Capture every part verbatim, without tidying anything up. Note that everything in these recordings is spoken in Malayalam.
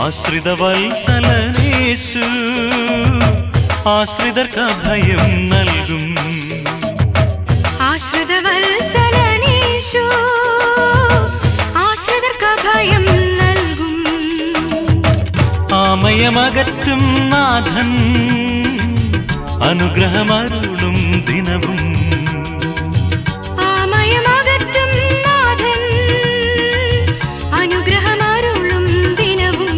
ആശ്രിതവത്സലനേശു ആശ്രിതർക്ക് അഭയം നൽകും. ആശ്രിതവത്സലനേശു ആശ്രിതർക്ക് അഭയം നൽകും. ആമയമകറ്റും നാഥൻ അനുഗ്രഹമരുളും ദിനവും. ആമയമകറ്റും നാഥൻ അനുഗ്രഹമരുളും ദിനവും.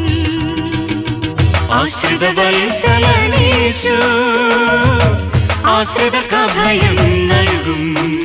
ആശ്രിതവത്സലനേശു ആശ്രിതർക്ക് അഭയം നൽകും.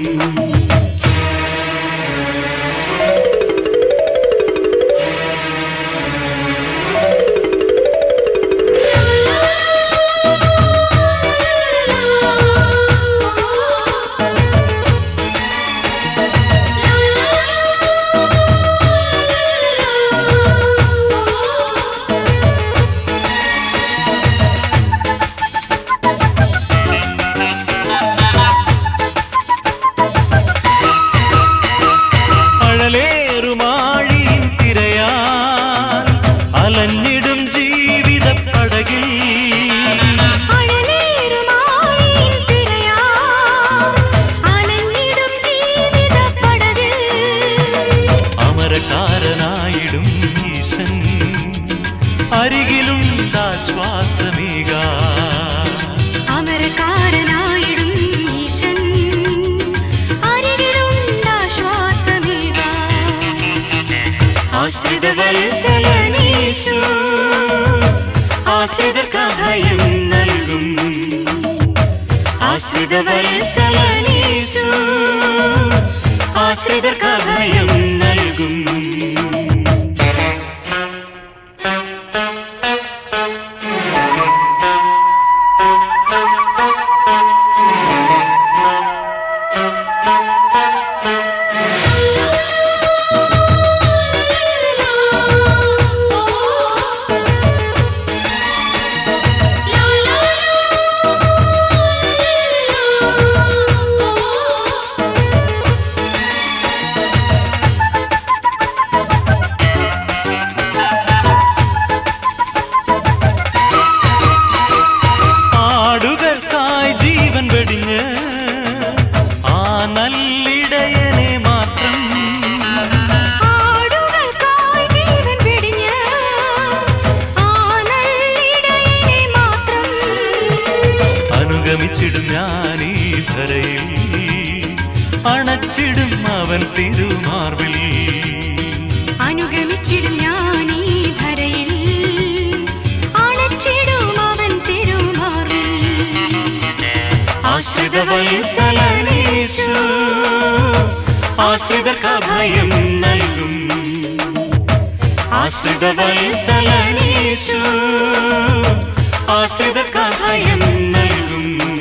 അലഞ്ഞിടും ജീവിത പടകിൽ അമരക്കാരനായിടും ഈശൻ അരികിലുണ്ടാശ്വാസമേക. അമരക്കാരനായിടും ഈശൻ അരികിലുണ്ടാശ്വാസമേക. ആശ്രിതവത്സലനേശു ആശ്രിതർക്ക് അഭയം നൽകും. ആശ്രിതവത്സലനേശു ആശ്രിതർക്ക് അഭയം നൽകും. ആടുകൾക്കായി ജീവൻ വെടിഞ്ഞ് ആ നല്ലിടയനെ മാത്രം ആടുകൾക്കായി ജീവൻ വെടിഞ്ഞ് ആ നല്ലിടയനെ മാത്രം അനുഗമിച്ചിടും ഞാൻ ഈ ധരയിൽ, അണച്ചിടും അവൻ തിരുമാർവിൽ. അനുഗമിച്ചിടും ഞാൻ ഈ ധരയിൽ, അണച്ചിടും അവൻ തിരുമാറിൽ. ആശ്രിതവത്സലനേശു ആശ്രിതർക്ക് അഭയം നൽകും. ആശ്രിതവത്സലനേശു ആശ്രിതർക്ക് അഭയം നൽകും.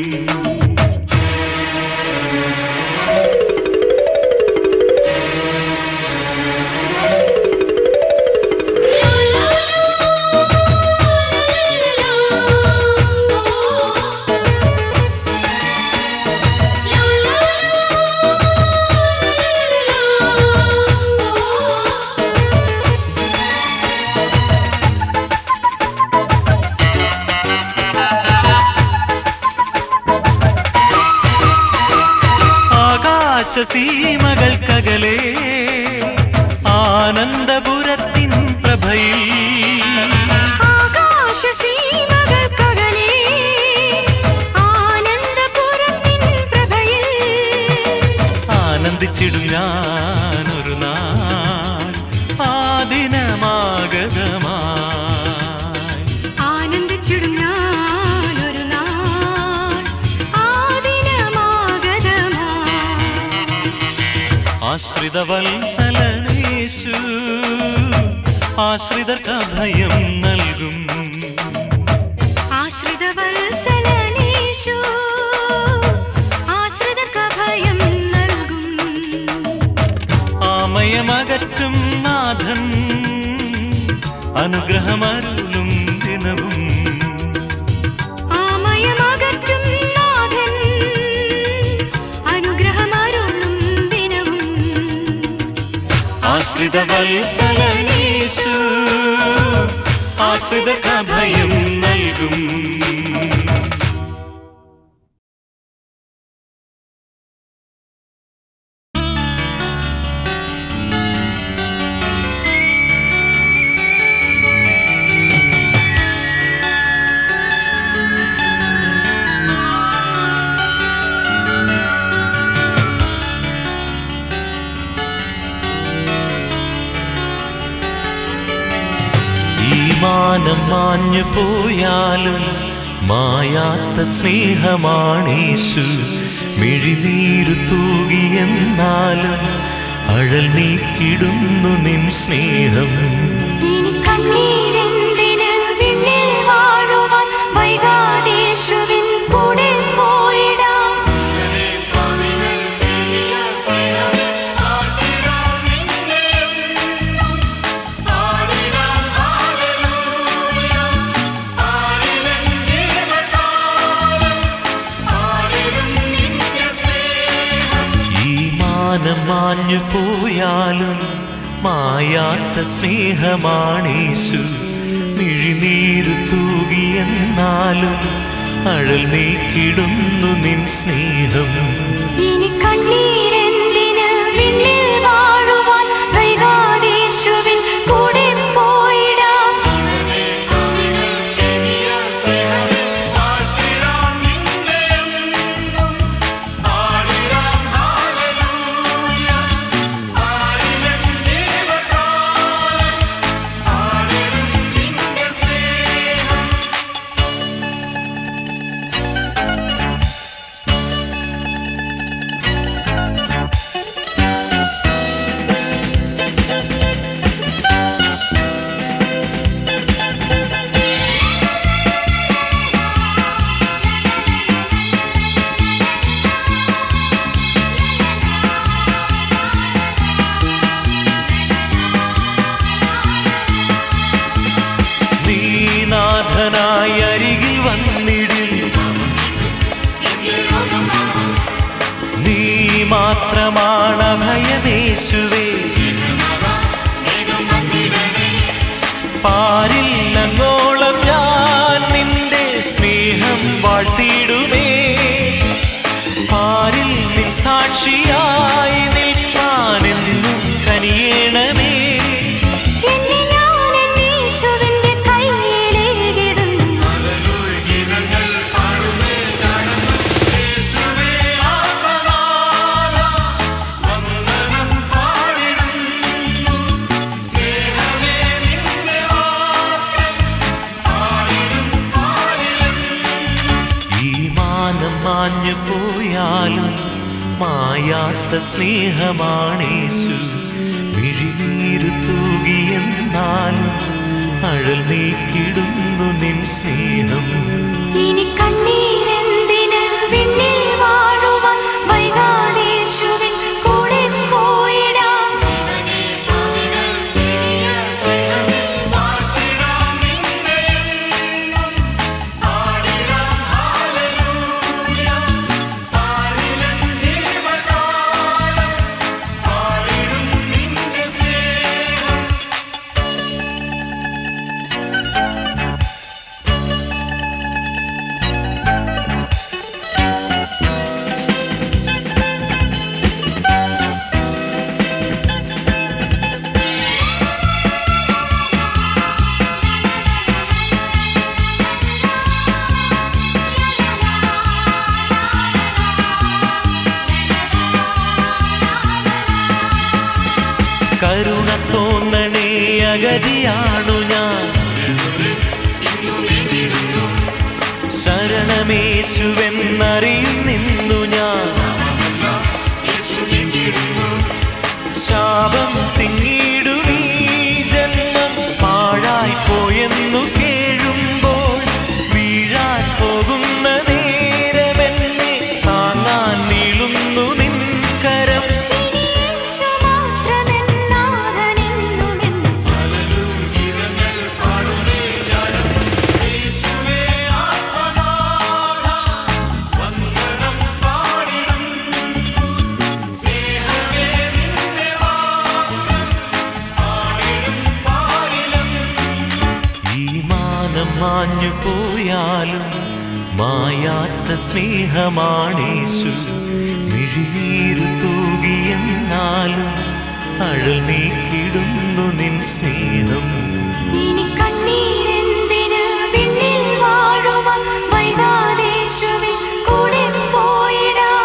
ആകാശസീമകൾക്കകലെ ആനന്ദപുരത്തിൻ പ്രഭയിൽ, ആകാശസീമകൾക്കകലെ ആനന്ദപുരത്തിൻ പ്രഭയിൽ ആനന്ദിച്ചിടും ഞാനൊരു നാൾ ആ ദിനമാഗതമായി. ആനന്ദിച്ചിടും ഞാനൊരു നാൾ ആ ദിനമാഗതമായി. ആശ്രിതവത്സലനേശു ആശ്രിതർക്ക് അഭയം നൽകും. ആശ്രിതവത്സലനേശു ആശ്രിതർക്ക് അഭയം നൽകും. ആമയമകറ്റും നാഥൻ അനുഗ്രഹമരുളും ദിനവും. ആമയമകറ്റും നാഥൻ അനുഗ്രഹമരുളും ദിനവും. ആശ്രിതവത്സലനേശു ആശ്രിതർക്ക് അഭയം നൽകും. മാനം മാഞ്ഞു പോയാലും മായാത്ത സ്നേഹമാണേശു. മിഴിനീരു തൂകിയെന്നാലും അഴൽ നീക്കിടുന്നു നിൻ സ്നേഹം. മാഞ്ഞു പോയാലും മായാത്ത സ്നേഹമാണേശു. മിഴിനീരു തൂകിയെന്നാലും അഴൽ നീക്കിടുന്നു നിൻ സ്നേഹം. ഇനി കണ്ണീരെന്തിന് വിണ്ണിൽ വാഴുവാൻ വൈകാതീശുവിൻ കൂടെ പോയിടാം. അരികിൽ വന്നിടും നീ മാത്രമാണ് അഭയമേശുവേ. പാരില്ലങ്ങോളം ഞാൻ നിന്റെ സ്നേഹം വാഴ്ത്തിയിടുമേ. പാരിൽ നിൻ സാക്ഷിയായി നിൽപ്പാനെന്നും കനിയേണമേ. മാഞ്ഞു പോയാലും മായാത്ത സ്നേഹമാണേശു. മിഴിനീരു തൂകിയെന്നാലും അഴൽ നീക്കിടുന്നു നിൻ സ്നേഹം. ഇനി കണ്ണീരെന്തിന് വിണ്ണിൽ വാഴുവാൻ വൈകാതീശുവിൻ കൂടെ പോയിടാം. കരുണ തോന്നണേ അഗതിയാണു ഞാൻ. ശരണമേശുവെന്നറിയുന്നു ഞാൻ. ശാപം തിങ്ങിടുമീ ജന്മം പാഴായി പോയെന്നു കേഴുമ്പോൾ വീഴാൻ പോകുന്ന നേരമെന്നെ താങ്ങാൻ നീളുന്നു നിൻ കരം. യേശുവേ മാഞ്ഞു പോയാലും മായാത്ത സ്നേഹമാണേശു. മിഴിനീരു തൂകിയെന്നാലും അഴൽ നീക്കിടുന്നു നിൻ സ്നേഹം. ഇനി കണ്ണീരെന്തിന് വിണ്ണിൽ വാഴുവാൻ വൈകാതേശുവിൻ കൂടെ പോയിടാം.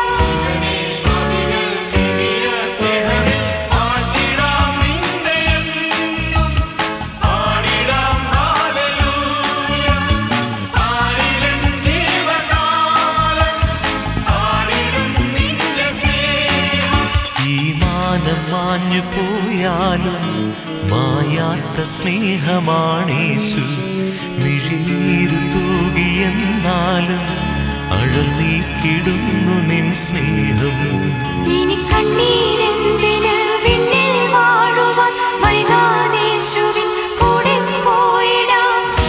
മാഞ്ഞു പോയാലും മായാത്ത സ്നേഹമാണേശു. മിഴിനീരു തൂകിയെന്നാലും അഴൽ നീക്കിടുന്നു നിൻ സ്നേഹം. ഇനി കണ്ണീരെന്തിന് വിണ്ണിൽ വാഴുവാൻ വൈകാതേശുവിൻ കൂടെ പോയിടാം.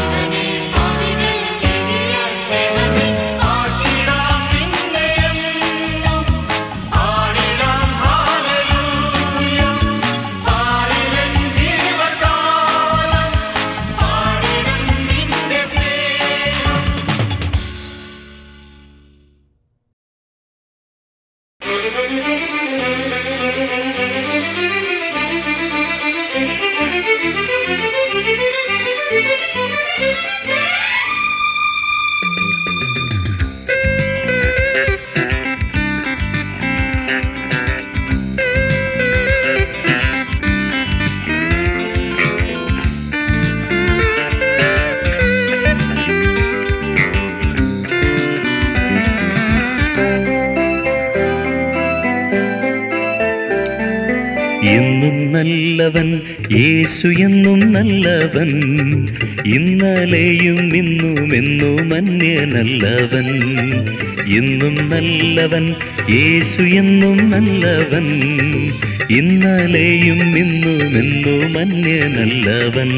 എന്നും നല്ലവൻ യേശു, എന്നും നല്ലവൻ, ഇന്നലെയും ഇന്നും എന്നും അന്യനല്ലവൻ. എന്നും നല്ലവൻ യേശു, എന്നും നല്ലവൻ, ഇന്നലെയും ഇന്നും എന്നും അന്യനല്ലവൻ.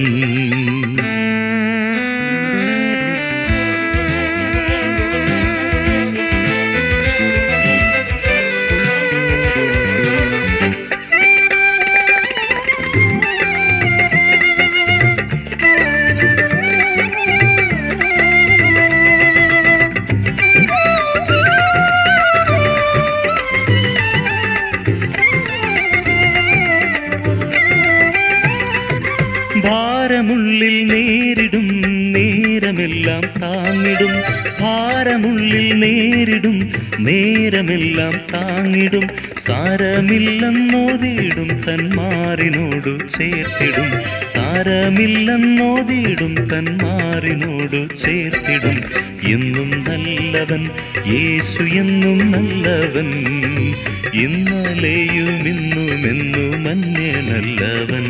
ഭാരമുള്ളിൽ നേരിടും നേരമെല്ലാം താങ്ങിടും, ഭാരമുള്ളിൽ നേരിടും നേരമെല്ലാം താങ്ങിടും. സാരമില്ലെന്നോതിടും തന്മാറിനോടു ചേർത്തിടും, സാരമില്ലെന്നോതിടും തന്മാറിനോടു ചേർത്തിടും. എന്നും നല്ലവൻ യേശു, എന്നും നല്ലവൻ, ഇന്നലെയും ഇന്നും എന്നും അന്യനല്ലവൻ.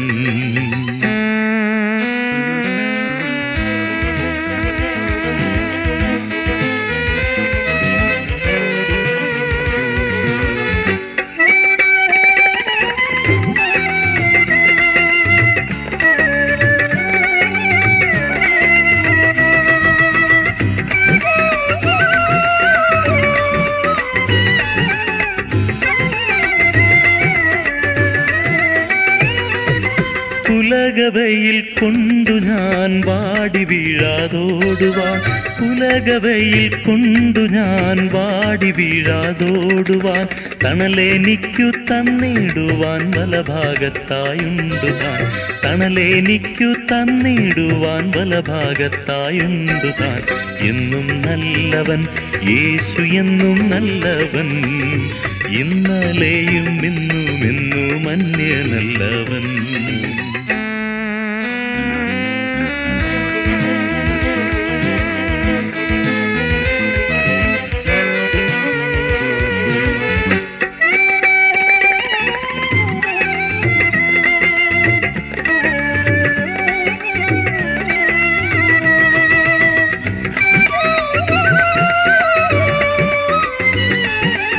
ഉലകവയിൽ കൊണ്ടു ഞാൻ വാടി വീഴാതോടുവാൻ, ഉലകവയിൽ കൊണ്ടു ഞാൻ വാടി വീഴാതോടുവാൻ, തണലെനിക്കു തന്നിടുവാൻ വലഭാഗത്തായുണ്ടു താൻ, തണലെനിക്കു തന്നിടുവാൻ വലഭാഗത്തായുണ്ടു താൻ. എന്നും നല്ലവൻ യേശു, എന്നും നല്ലവൻ, ഇന്നലെയും ഇന്നും എന്നും അന്യനല്ലവൻ.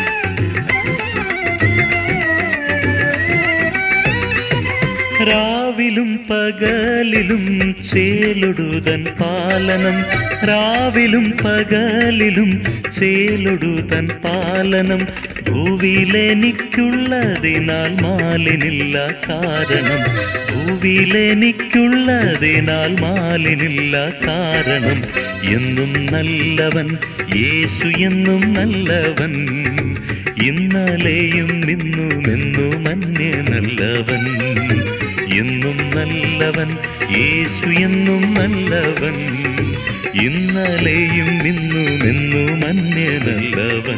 രാവ രാവിലും പകലിലും ചേലൊടുതൻ പാലനം രാവിലും പകലിലും ചേലൊടുതൻ പാലനം ഭൂവിലെനിക്കുള്ളതിനാൽ മാലിനില്ല കാരണം ഭൂവിലെനിക്കുള്ളതിനാൽ മാലിനില്ല കാരണം എന്നും നല്ലവൻ യേശു എന്നും നല്ലവൻ ഇന്നലെയും ഇന്നും എന്നും അന്യ നല്ലവൻ എന്നും നല്ലവൻ യേശു എന്നും നല്ലവൻ ഇന്നലെയും ഇന്നും എന്നും അന്യ നല്ലവൻ.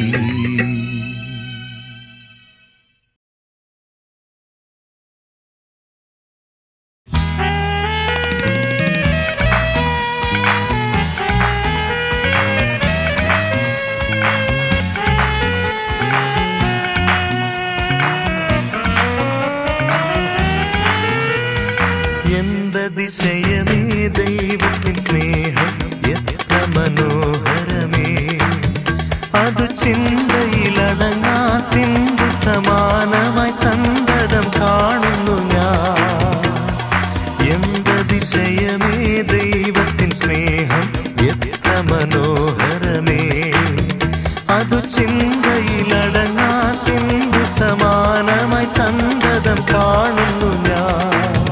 അതിശയമേ ദൈവത്തിൻ സ്നേഹം എത്ര മനോഹരമേ അത് ചിന്തയിലടങ്ങാ സിന്ധു സമാനമായി സന്തതം കാണുന്നു ഞാൻ. എന്തതിശയമേ ദൈവത്തിൻ സ്നേഹം എത്ര മനോഹരമേ അത് ചിന്തയിലടങ്ങാ സിന്ധു സമാനമായി സന്തതം കാണുന്നു ഞാൻ.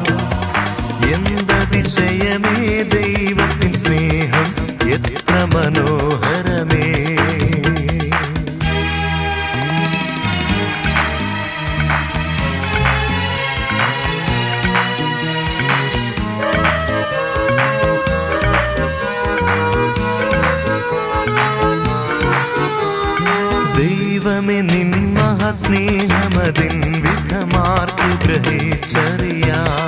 എന്തതിശയമേ ദൈവത്തിൻ സ്നേഹം എത്ര മനോഹരമേ. ദൈവമേ നിൻ മഹാസ്നേഹമതിൻ വിധമാർക്കു ഗ്രഹിച്ചറിയാം.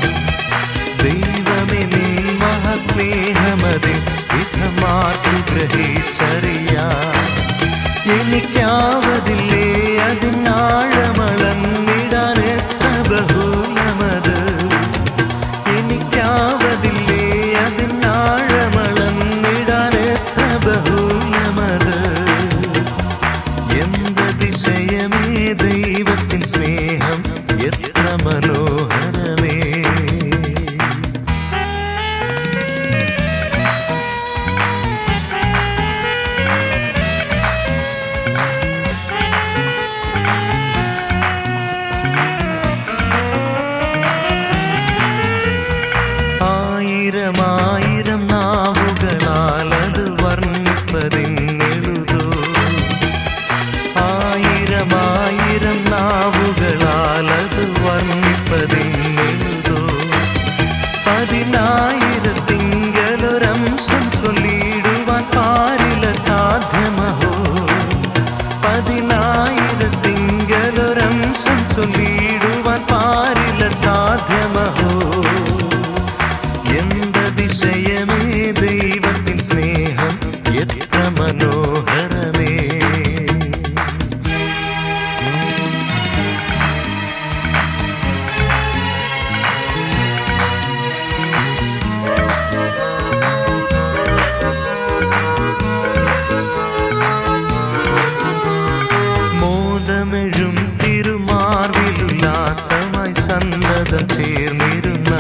ദൈവമേ നിൻ മഹാസ്നേഹമതിൻ വിധമാർക്കു ഗ്രഹിച്ചറിയാം. എനിക്കാവതില്ലേ അതിനാഴമളന്നിടാൻ എത്ര ബഹുലമത്. എനിക്കാവതില്ലേ അതിനാഴമളന്നിടാൻ എത്ര ബഹുലമത്. എന്തതിശയമേ ദൈവത്തിൻ സ്നേഹം എത്ര മനോഹരമേ. ആയിരമായിരം നാവുകളാലത് വർണ്ണിപ്പതിന്നെഴുതോ. ആയിരമായിരം നാവുകളാലത് വർണ്ണിപ്പതിന്നെഴുതോ. പതിനായിരത്തിങ്കലൊരംശം ചൊല്ലിടുവാൻ പാരില സാധ്യമഹോ. പതിനായിരത്തിങ്കലൊരംശം ചൊല്ലിടുവാൻ പാരില സാധ്യമഹോ. എന്തതിശയമേ ദൈവത്തിൻ സ്നേഹം എത്ര മനോഹരമേ. മോദമെഴും തിരുമാർവിലുല്ലാസമായി സന്തതം ചേർന്നിരുന്ന.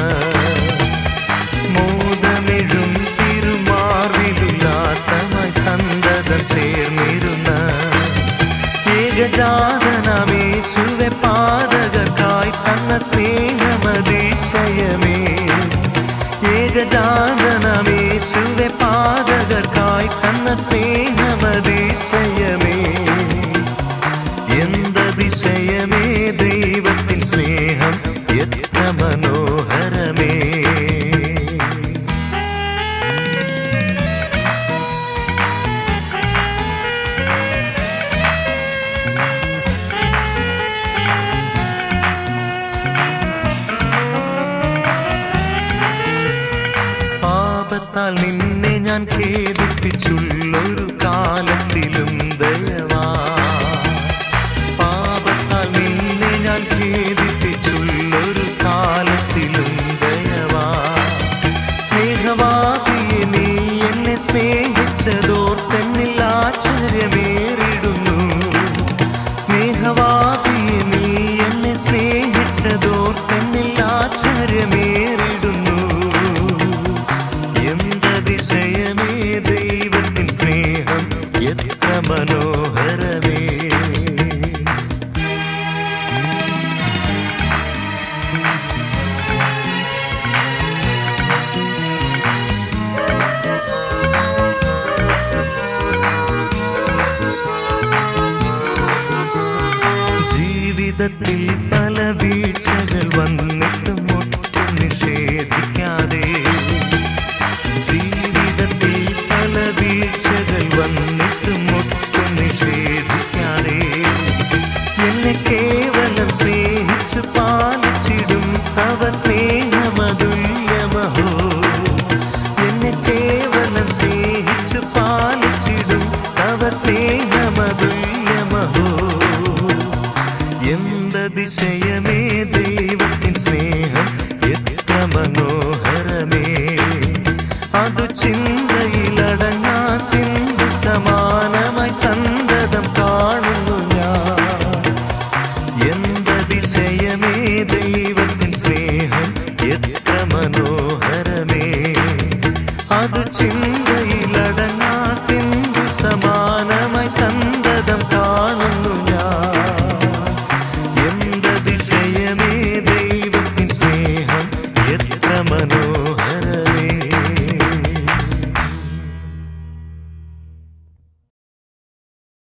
മോദമെഴും തിരുമാർവിലുല്ലാസമായി സന്തതം ചേർന്നിരുന്ന. ഏകജാതനാമേശുവെ പാതകർക്കായി തന്ന സ്നേഹമതിശയമേ. ഏകജാതനാമേശുവെ പാതകർക്കായി തന്ന സ്നേഹമതിശയമേ. എന്തതിശയമേ ദൈവത്തിൻ സ്നേഹം എത്ര മനോഹരമേ. പാപത്താൽ നിന്നെ ഞാൻ ഖേദിപ്പിച്ചുള്ളൊരു കാലത്തിലും ദയവാ. പാപത്താൽ നിന്നെ ഞാൻ ഖേദിപ്പിച്ചുള്ളൊരു കാലത്തിലും ദയവാ. സ്നേഹവാദിയെ നീ എന്നെ സ്നേഹിച്ചതോർത്തെന്നിൽ ആശ്ചര്യമേറിടുന്നു. സ്നേഹവാദിയെ നീ എന്നെ സ്നേഹിച്ചതോർത്തെന്നിൽ ആശ്ചര്യമേറിടുന്നു. ജീവിതത്തിൽ പല വീഴ്ചകൾ വന്നിട്ടും ഒട്ടും നിഷേധിക്കാതെ ജീവിതത്തിൽ പല വീഴ്ചകൾ വന്നിട്ടും ഒട്ടും നിഷേധിക്കാതെ എന്നെ കേവലം സ്നേഹിച്ചു പാലിച്ചിടും തവ സ്നേഹമതുല്യമഹോ എന്നെ കേവലം സ്നേഹിച്ചു പാലിച്ചിടും തവ സ്നേഹമതുല്യമഹോ എന്തതിശയമേ ദൈവത്തിൻ സ്നേഹം എത്ര മനോഹരമേ അതു ചിന്തയിലടങ്ങാ സിന്ധു സമാനമായി സന്തതം കാണുന്നു ഞാൻ എന്തതിശയമേ ദൈവത്തിൻ സ്നേഹം എത്ര മനോഹരമേ അതു ചിന്തയിലടങ്ങാ സിന്ധു സമാനമായി സന്തതം കാണുന്നു ഞാൻ എന്തതിശയമേ ദൈവത്തിൻ സ്നേഹം എത്ര മനോഹരമേ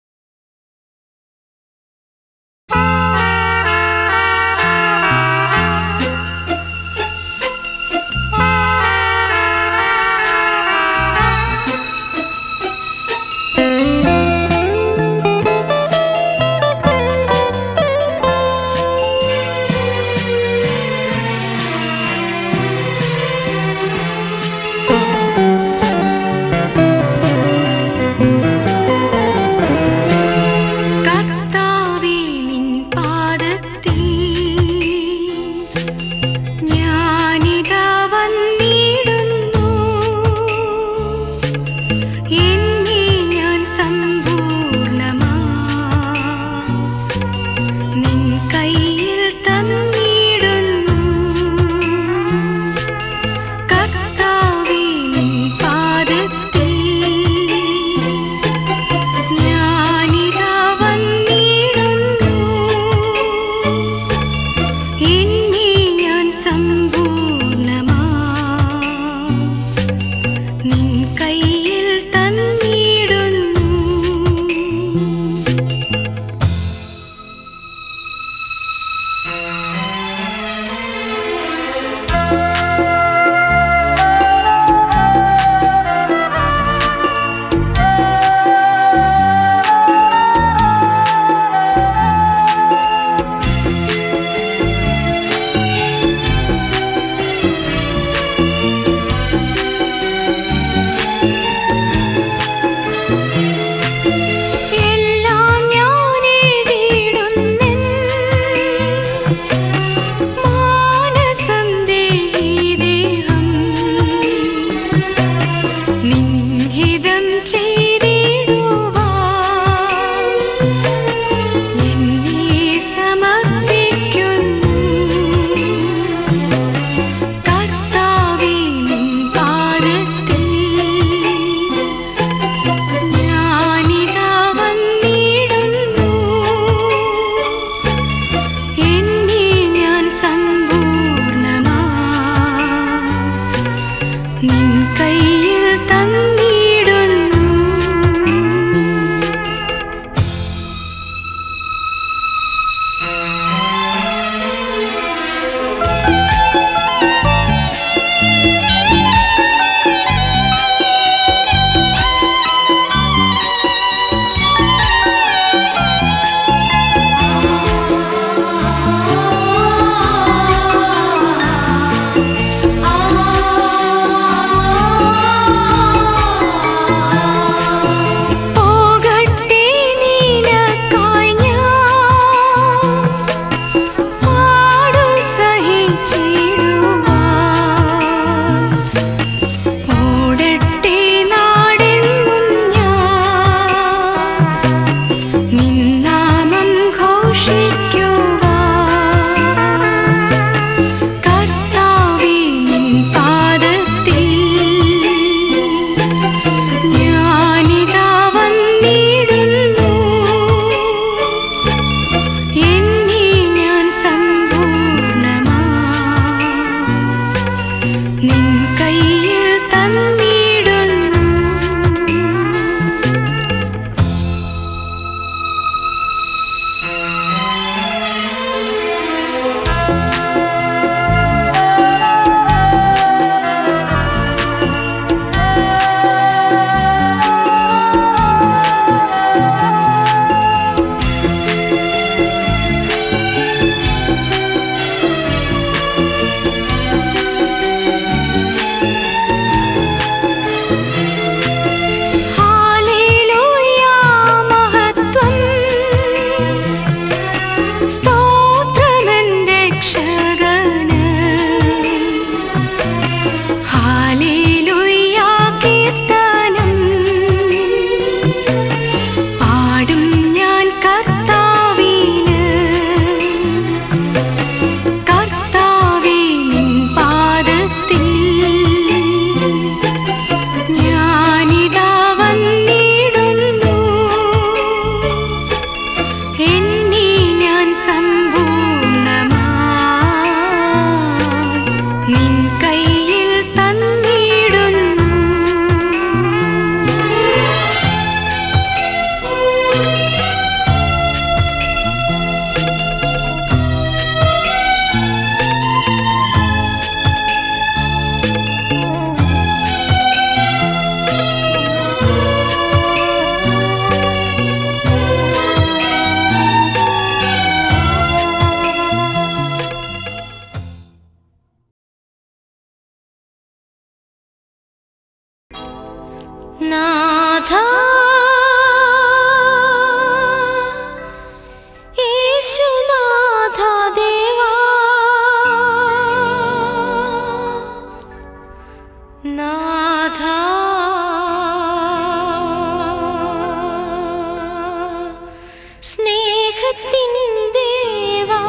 സ്നേഹത്തിൻ ദേവാ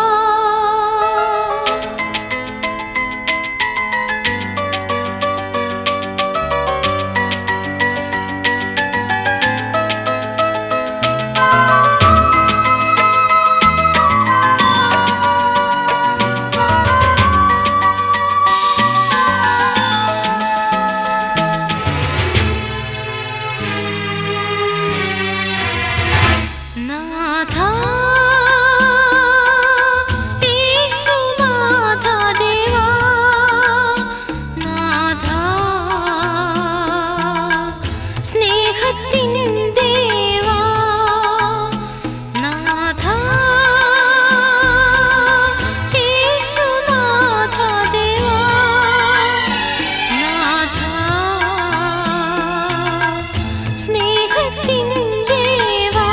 നാഥാ യേശുനാഥാ ദേവാ നാഥാ സ്നേഹത്തിൻ ദേവാ നാഥാ യേശുനാഥാ ദേവാ നാഥാ സ്നേഹത്തിൻ ദേവാ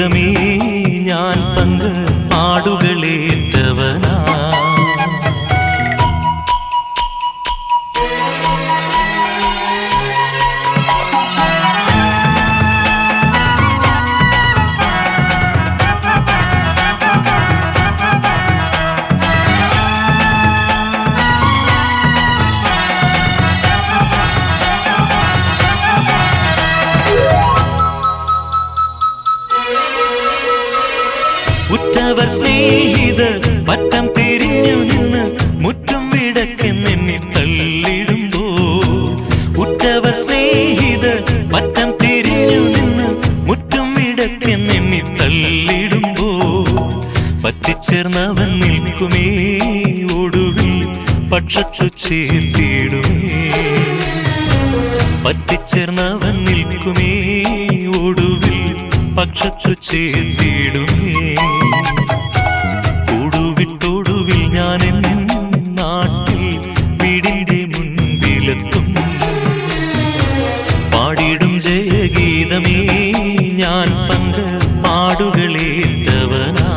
ഗീതമേ ഞാൻ പങ്ക് പാടുകളേറ്റവനാ. ഉറ്റവർ സ്നേഹിതർ പറ്റം പിരിഞ്ഞു നിന്ന് മുറ്റും വിടക്കെന്നെന്നെ തള്ളിടുമ്പോ, ഉറ്റവർ സ്നേഹിതർ പറ്റം പിരിഞ്ഞു നിന്ന് മുറ്റും വിടക്കെന്നെന്നെ തള്ളിടുമ്പോ, പറ്റിച്ചേർന്നവൻ നിൽക്കുമേ ഒടുവിൽ പക്ഷത്തു ചേർത്തിടുമേ. പറ്റിച്ചേർന്നവൻ നിൽക്കുമേ ഒടുവിൽ പക്ഷത്തു ചേർത്തിടുമേ. ഒടുവിട്ടൊടുവിൽ ഞാൻ എൻ നാട്ടിൽ വീടിന്റെ മുൻപിലെത്തും. പാടിടും ജയഗീതമേ ഞാൻ പങ്ക് പാടുകളേറ്റവനാ.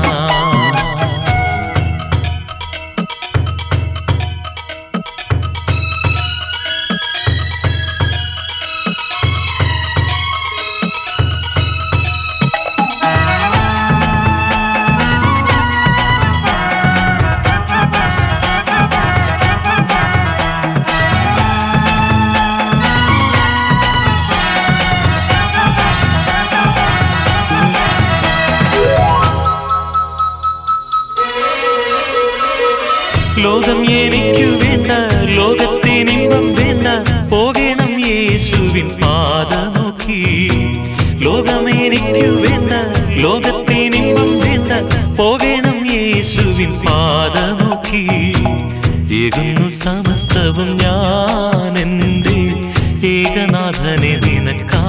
ലോകം എനിക്കു വേണ്ട, ലോകത്തിനിമ്പം വേണ്ട, പോകണം യേശുവിൻ പാത നോക്കി. ലോകം എനിക്കു വേണ്ട, ലോകത്തിനിമ്പം വേണ്ട, പോകണം യേശുവിൻ പാത നോക്കി. ഏകുന്നു സമസ്തവും ഞാൻ എൻ്റെ ഏകനാഥനെ നിനക്കാ.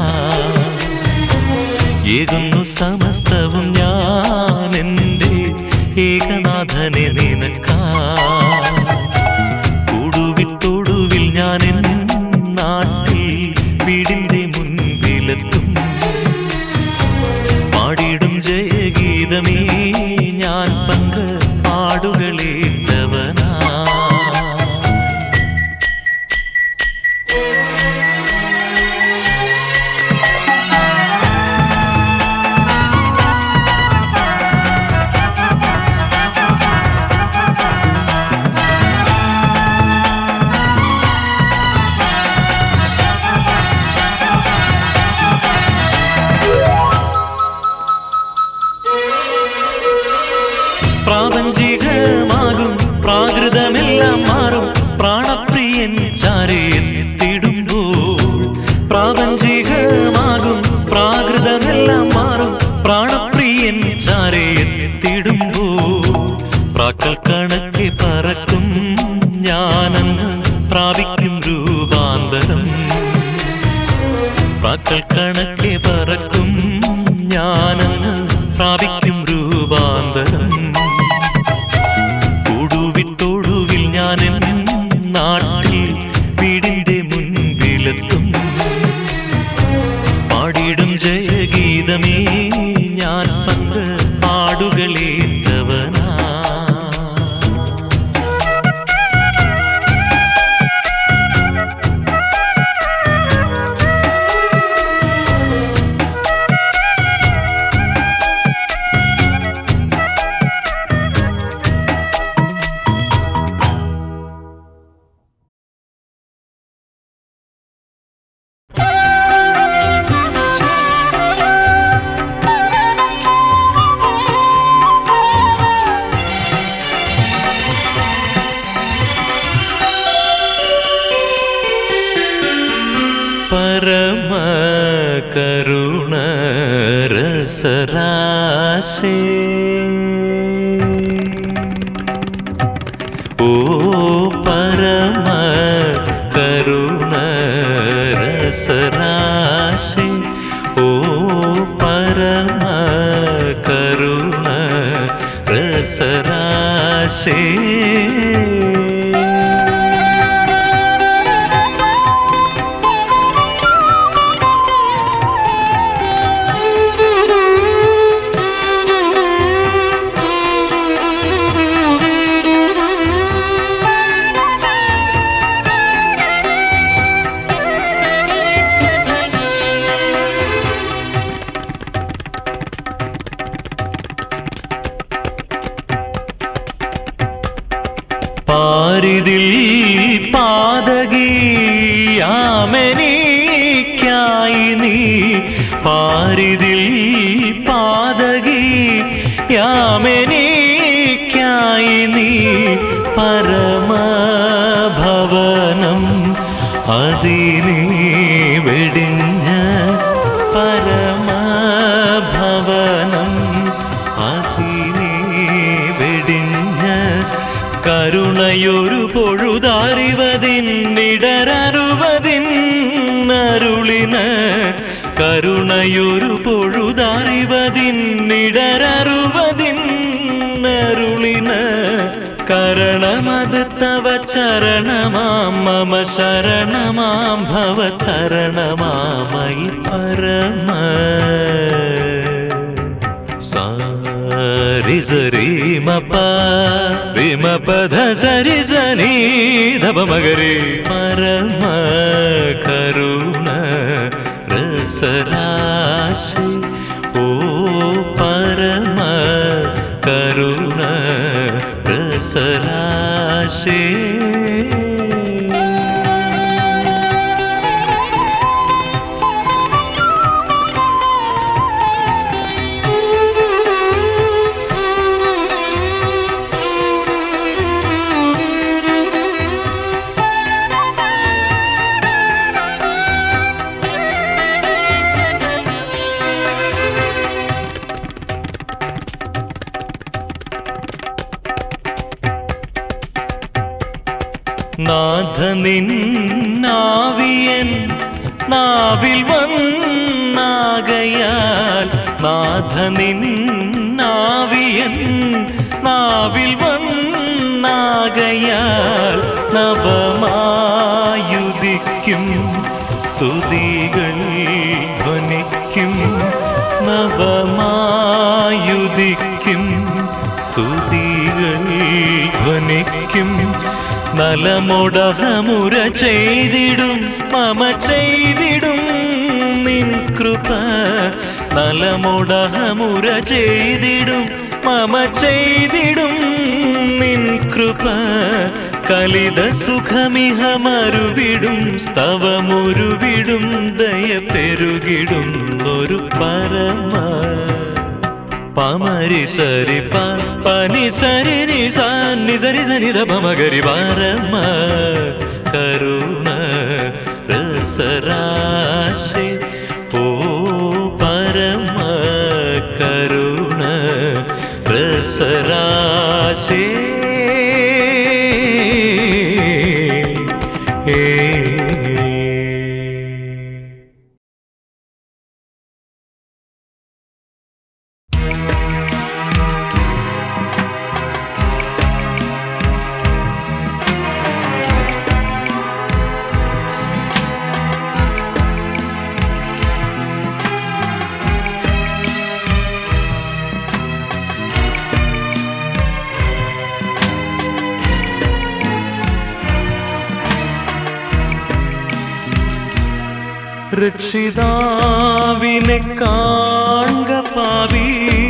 ഏകുന്നു സമസ്തവും ഞാൻ എൻ്റെ ഏകനാഥനെ നിനക്കാ. ഒടുവിട്ടൊടുവിൽ ഞാൻ എൻ നാട്ടിൽ വീടിന്റെ മുൻപിലെത്തും. പാടിടും ജയഗീതമേ ഞാൻ പങ്ക് പാടുകളേറ്റവനാ. പ്രാപഞ്ചികമാകും പ്രാകൃതമെല്ലാം മാറും പ്രാണപ്രിയൻ ചാരയെത്തിടുമ്പോൾ. പ്രാപഞ്ചികമാകും പ്രാകൃതമെല്ലാം മാറും പ്രാണപ്രിയൻ ചാരയെത്തിടുമ്പോൾ. പ്രാക്കൾ കണക്കെ പറക്കും ഞാനങ്ങ് പ്രാപിക്കും രൂപാന്തരം. പ്രാക്കൾ കണക്കെ പറക്കും ഞാനങ്ങ് പ്രാപിക്കും രൂപാന്തരം. ഒടുവിട്ടൊടുവിൽ ഞാൻ എൻ നാട്ടിൽ വീടിന്റെ മുൻപിലെത്തും. പാടിടും ജയഗീതമേ ഞാൻ പങ്ക് പാടുകളേറ്റവനാ. പരമ കരുണ രസരാശേ ഓ പരമ കരുണ രസരാശേ ഓ പരമ കരുണ രസരാശേ യായി നീ പാരിതിൽ പാതകി യാമെനിക്കായി നീ പരമഭവനം അതിനെ വെടിഞ്ഞ പരമഭവനം അതിനെ വെടിഞ്ഞ കരുണയൊരു പൊഴുതാറിവതിന്നിടരറുവതിന്നരുളിന് കരുണയൊരു പൊഴുതാറിവതിന്നിടരറുവതിന്നരുളിന് കരണമത് തവ ചരണമാം മമ ശരണമാം ഭവതരണമാമയി പരമ സാരി സരി മപ വിമ പധ സരി സനി ധപ മഗരി പരമ കരുണ രസരാശി ഓ പരമ കരുണ രസരാശി നാഥനിന്നാവിയൻ നാവിൽ വന്നാകയാൽ നാഥനിന്നാവിയൻ നാവിൽ വന്നാകയാൽ നവമായുദിക്കും സ്തുതികൾ ധ്വനിക്കും നവമായുദിക്കും സ്തുതികൾ ധ്വനിക്കും നലമൊടഹമുര ചെയ്തിടും മമ ചെയ്തിടും നിൻ കൃപ നലമൊടഹമുര ചെയ്തിടും മമ ചെയ്തിടും നിൻ കൃപ കലിത സുഖമിഹ മരുവിടും സ്തവമുരുവിടും ദയ പെരുകിടും ഒരു പരമ പമരി സരി പ പനി സരി നി സ നി സരി സരി ധ പ മഗരി പരമ കരുണ രസരാശി ഓ പരമ കരുണ രസരാശി രക്ഷിതാവിനെ കാൺക പാവി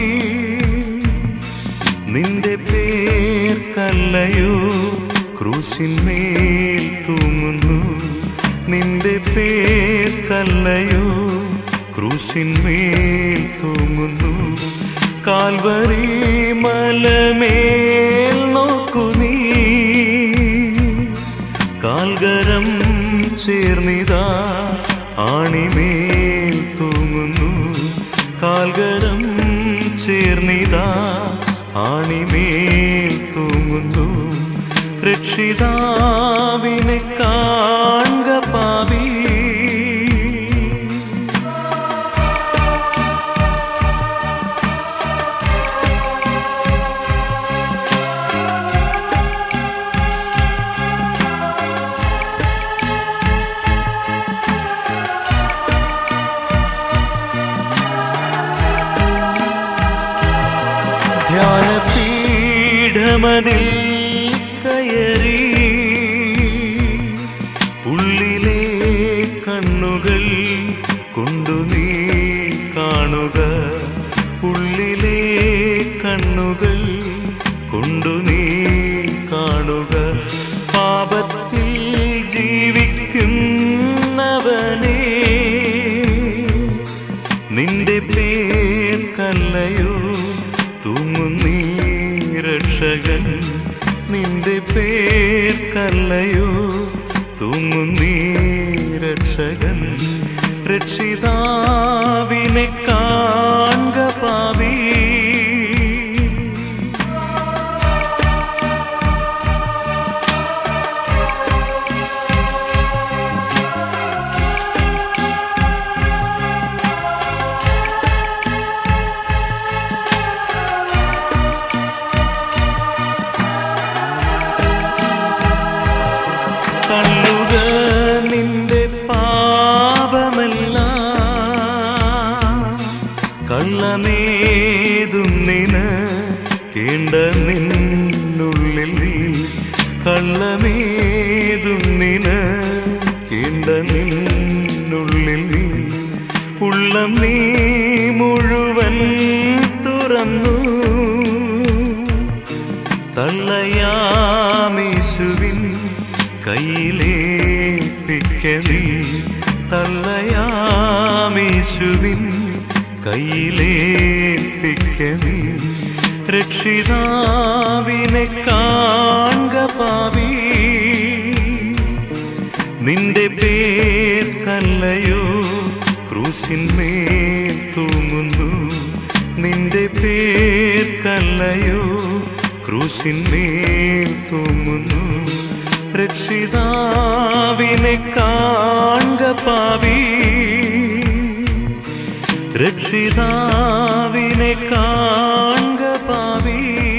നിന്റെ പേർക്കല്ലയോ ക്രൂശിന്മേൽ തൂങ്ങുന്നു നിന്റെ പേർക്കല്ലയോ ക്രൂശിന്മേൽ തൂങ്ങുന്നു കാൽവരി മലമേൽ നോക്കു നീ കാൽകരം ചേർന്നിതാ ആണിമേൽ തൂങ്ങുന്നു കാൽകരം ചേർന്നിതാ ആണിമേൽ തൂങ്ങുന്നു രക്ഷിതാവിനെ കാൺക പാവി ധ്യാനപീഠമതിൽ കയറി ഉള്ളിലെ കണ്ണുകൾ കൊണ്ടു നീ കാണുക ഉള്ളിലെ കണ്ണുകൾ കൊണ്ടു നീ കാണുക പാപത്തിൽ ജീവിക്കുന്നവനെ കള്ളമേതും നിനക്കേണ്ട നിന്നുള്ളിൽ നീ കള്ളമേതും നിനക്കേണ്ട നിന്നുള്ളിൽ നീ ഉള്ളം നീ മുഴുവൻ തുറന്നു തള്ളയാമേശുവിൻ കയ്യിലേൽപ്പിക്കണേ തള്ളയാമേശുവിൻ കയ്യിലേൽപ്പിക്കണേ രക്ഷിതാവിനെ കാൺക പാവി നിന്റെ പേർക്കല്ലയോ ക്രൂശിന്മേൽ തൂങ്ങുന്നു നിന്റെ പേർക്കല്ലയോ ക്രൂശിന്മേൽ തൂങ്ങുന്നു രക്ഷിതാവിനെ കാൺക പാവി രക്ഷിതാവിനെ കാൺക പാവി.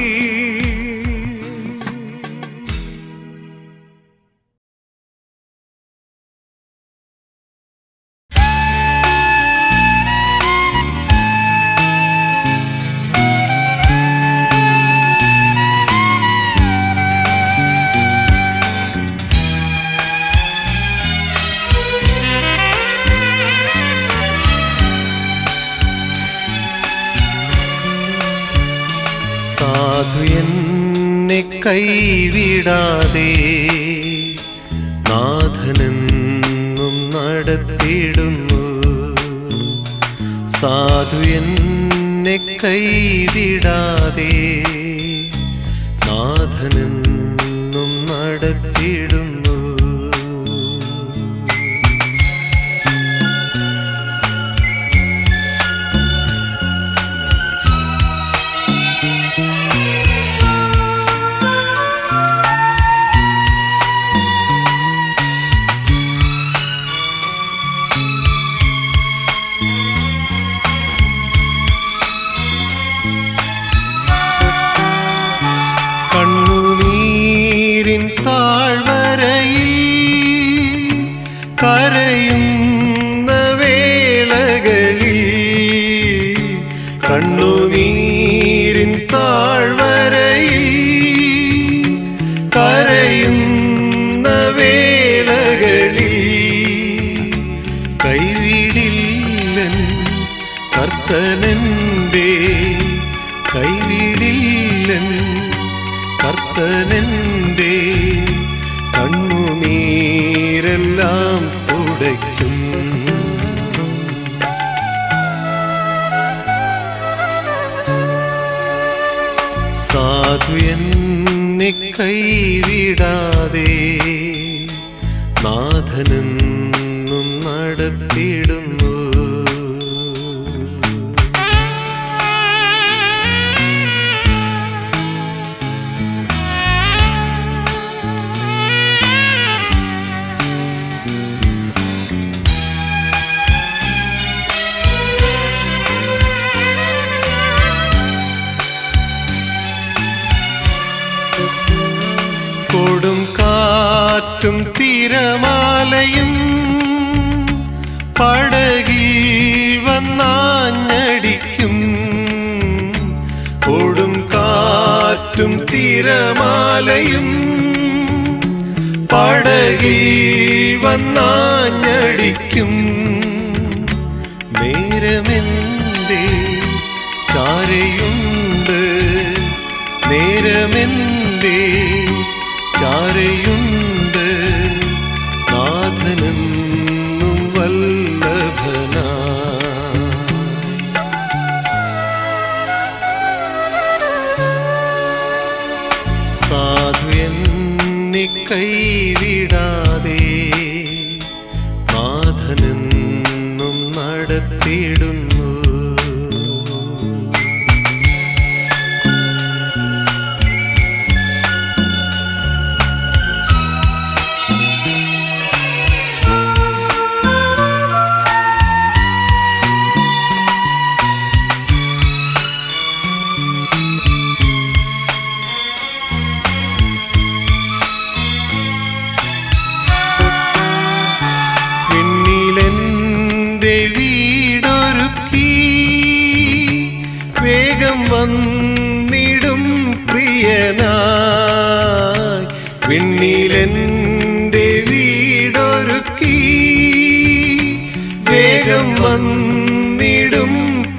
സാധു എന്നെ കൈവിടാതെ നാഥനെന്നും നടത്തിയിടുന്നു സാധു എന്നെ കൈവിടാതെ നാഥനെന്നും നടത്തിയിടുന്നു താഴ്വരയിൽ കരയുന്ന വേളകളിൽ കണ്ണുനീരിൻ താഴ്വരയിൽ കരയുന്ന വേളകളിൽ കൈവിടില്ലൻ കർത്തനന്റെ കൈവിടില്ലൻ കർത്തനന്റെ കണ്ണുനീരെല്ലാം തുടയ്ക്കും സാധു എന്നെ കൈവിടാതെ നാഥനെന്നും നടത്തിയിടുന്നു കൊടും കാറ്റും തിരമാലയും പടകിൽ വന്നാഞ്ഞടിക്കും കൊടും കാറ്റും തിരമാലയും പടകിൽ വന്നാഞ്ഞടിക്കും നേരമെന്റെ ചാരയുണ്ട് നേരമെന്റെ ചാരയുണ്ട് നാഥനെന്നും വല്ലഭനാ സാധു എന്നെ കൈവിടാതെ നാഥനെന്നും നടത്തിയിടുന്നു വീടൊരുക്കി വന്നിടും പ്രിയനായി വിണ്ണിലെന്റെ വീടൊരുക്കി വേഗം വന്നിടും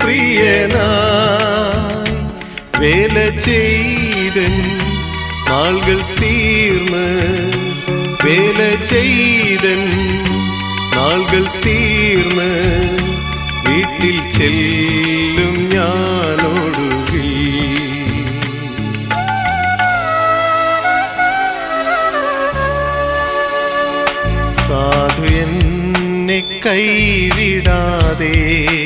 പ്രിയനായി വേല ചെയ്തൻ നാളുകൾ തീർന്ന് വേല ചെയ്തൻ നാളുകൾ തീർന്ന് വീട്ടിൽ ചെല്ലും ഞാനൊടുവിൽ സാധു എന്നെ കൈവിടാതെ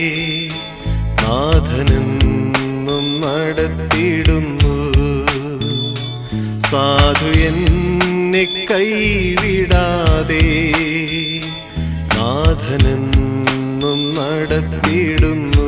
നാഥനെന്നും നടത്തിയിടുന്നു സാധു എന്നെ കൈവിടാതെ നാഥനെന്നും നടത്തിയിടുന്നു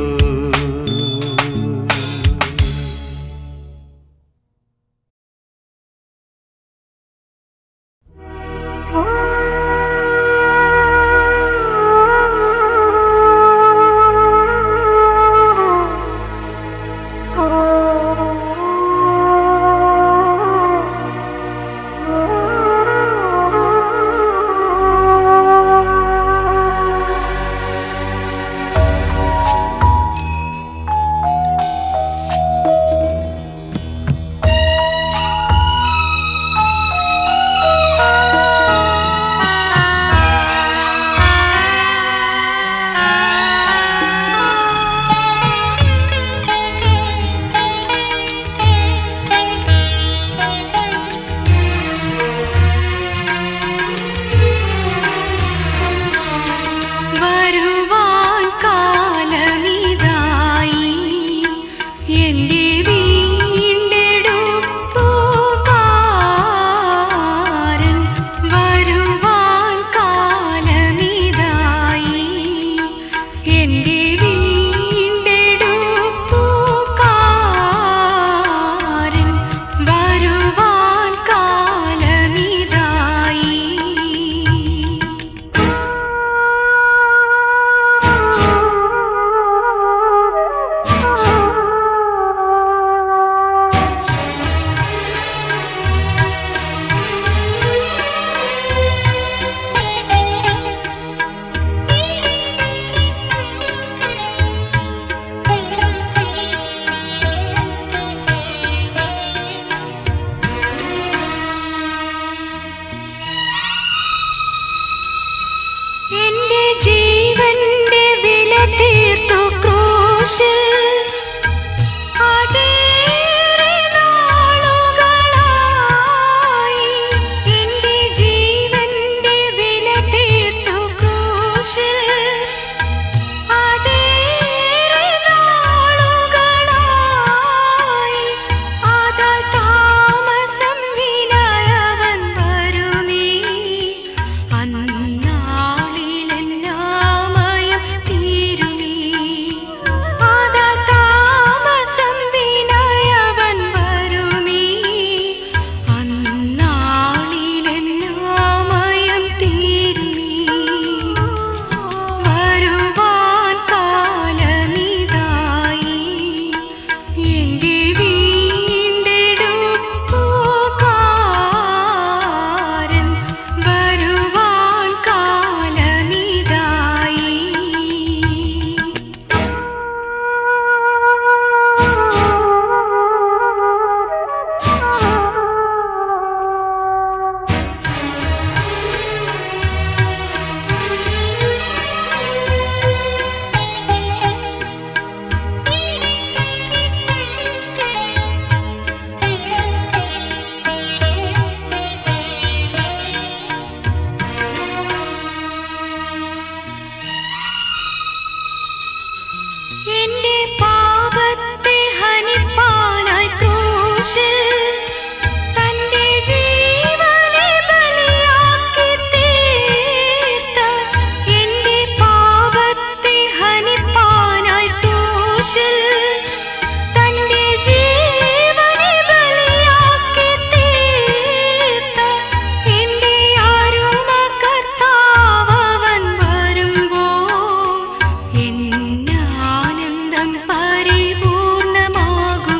പരിപൂർണമാകും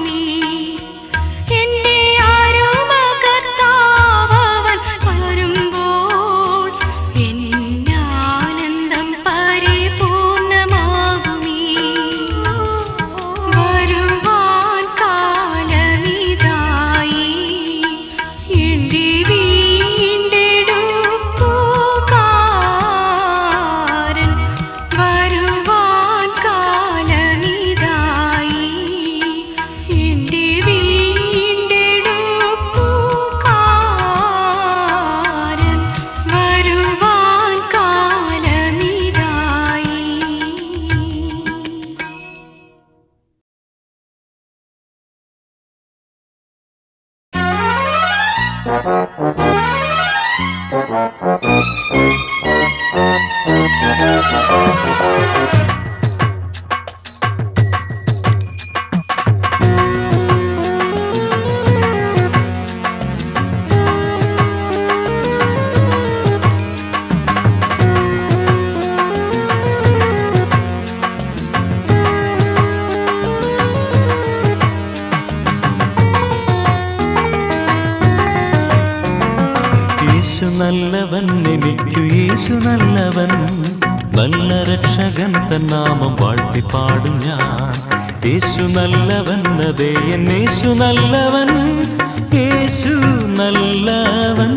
നല്ലവൻ എനിക്കു യേശു നല്ലവൻ നല്ല രക്ഷകൻ തൻ നാമം വാഴ്ത്തി പാടും ഞാൻ യേശു നല്ലവൻ അതേ എൻ യേശു നല്ലവൻ യേശു നല്ലവൻ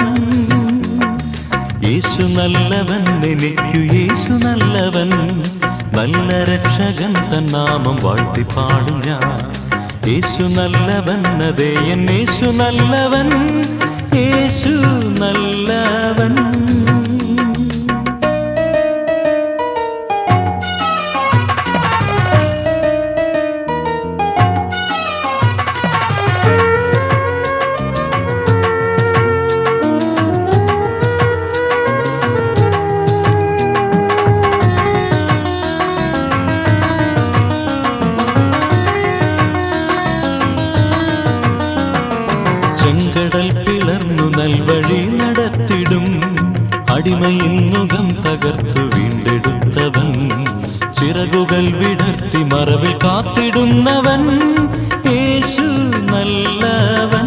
യേശു നല്ലവൻ എനിക്കു യേശു നല്ലവൻ നല്ല രക്ഷകൻ തൻ നാമം വാഴ്ത്തി പാടും ഞാൻ യേശു നല്ലവൻ അതേ എൻ യേശു നല്ലവൻ യേശു നല്ലവൻ ചെങ്കടൽ പിളർന്നു നൽവഴി നടത്തിടും അടിമയിൻ മുഖം തകർത്തു വീണ്ടെടുത്തവൻ ചിറകുകൾ വിടർത്തി മറവിൽ കാത്തിടുന്നവൻ യേശു നല്ലവൻ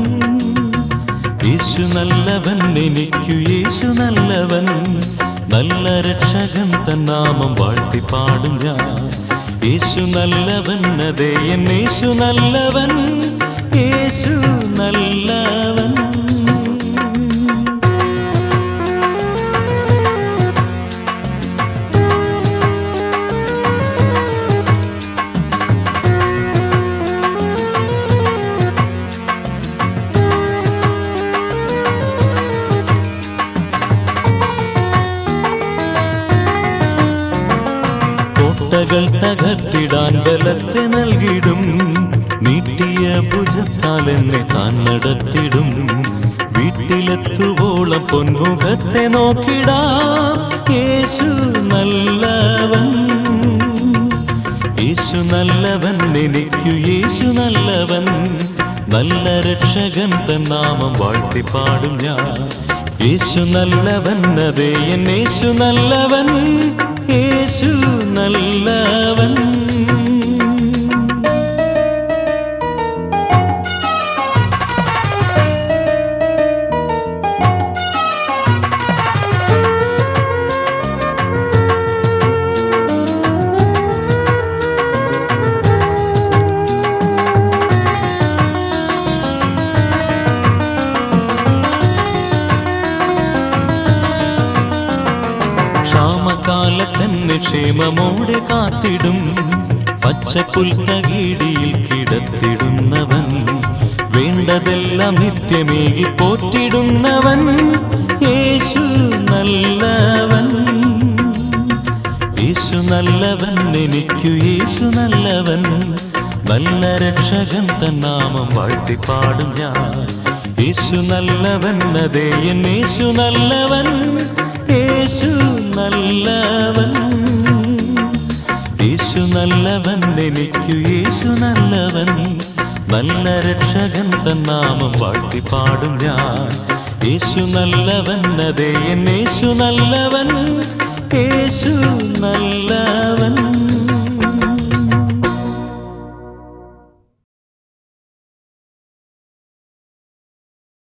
യേശു നല്ലവൻ എനിക്കു യേശു നല്ലവൻ നല്ല രക്ഷകൻ തൻ നാമം വാഴ്ത്തി പാടും ഞാൻ യേശു നല്ലവൻ അതേ എൻ യേശു നല്ലവൻ യേശു നല്ലവൻ കോട്ടകൾ തകർത്തിടാൻ ബലത്തെ നൽകിടും നീട്ടിയ ഭുജത്താൽ എന്നെ താൻ നടത്തിടും വീട്ടിലെത്തുവോളം പൊന്മുഖത്തെ നോക്കിടാം യേശു നല്ലവൻ യേശു നല്ലവൻ എനിക്കു യേശു നല്ലവൻ നല്ല രക്ഷകൻ തൻ നാമം വാഴ്ത്തി പാടും ഞാൻ യേശു നല്ലവൻ അതേ എൻ യേശു നല്ലവൻ യേശു നല്ലവൻ ക്ഷാമകാലത്തന്നെ ക്ഷേമമോടെ കാത്തിടും പച്ചപ്പുൽത്തകീടിയിൽ കിടത്തിടുന്നവൻ വേണ്ടതെല്ലാം നിത്യമേകി പോറ്റിടുന്നവൻ യേശു നല്ലവൻ യേശു നല്ലവൻ എനിക്കു യേശു നല്ലവൻ നല്ല രക്ഷകൻ തൻ നാമം വാഴ്ത്തി പാടും ഞാൻ യേശു നല്ലവൻ അതേ എൻ യേശു നല്ലവൻ യേശു നല്ലവൻ യേശു നല്ലവൻ എനിക്കു യേശു നല്ലവൻ നല്ല രക്ഷകൻ തൻ നാമം വാഴ്ത്തി പാടും ഞാൻ യേശു നല്ലവൻ അതേ എൻ യേശു നല്ലവൻ